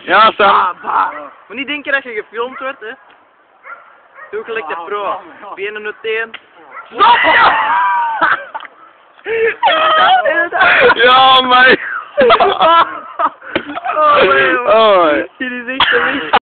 Ja, Sam. Maar niet denken dat je gefilmd wordt, hè. Doe gelijk de pro. Benen uiteen. Ja, mij. Oh, Oh, dit is echt een